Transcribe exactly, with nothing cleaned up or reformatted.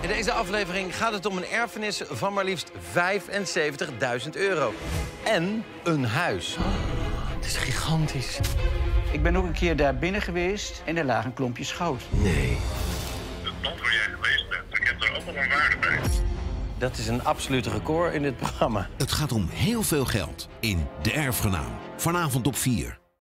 In deze aflevering gaat het om een erfenis van maar liefst vijfenzeventigduizend euro. En een huis. Oh, het is gigantisch. Ik ben ook een keer daar binnen geweest en er lagen klompjes goud. Nee. Het pand waar jij geweest bent, ik heb er ook nog een waarde bij. Dat is een absolute record in dit programma. Het gaat om heel veel geld in De Erfgenaam. Vanavond op vier.